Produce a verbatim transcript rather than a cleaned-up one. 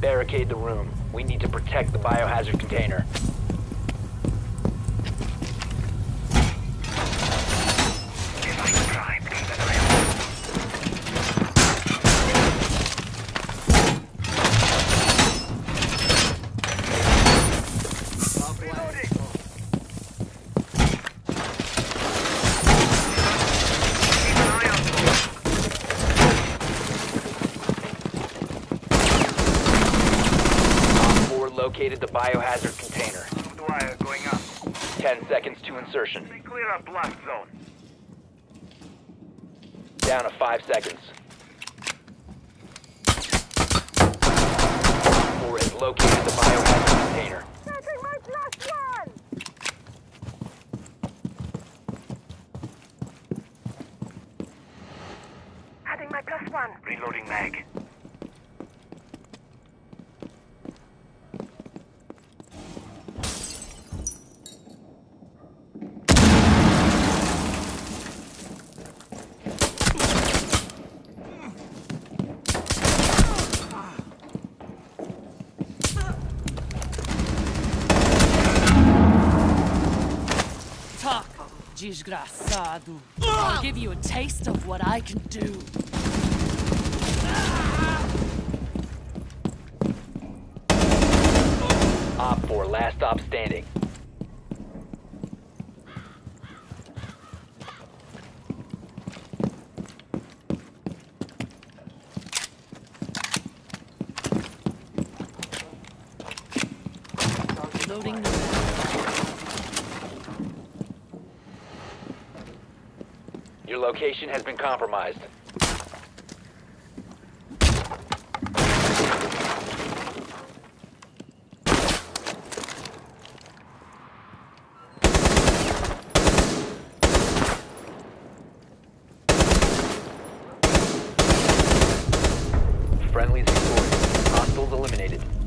Barricade the room. We need to protect the biohazard container. Located the biohazard container. Dwyer going up. Ten seconds to insertion. They clear up blast zone. Down to five seconds. Four has located the biohazard container. Setting my plus one! Adding my plus one. Reloading mag. Desgraçado. I'll give you a taste of what I can do. Op four, last stop standing. Loading the Your location has been compromised. Friendlies destroyed. Hostiles eliminated.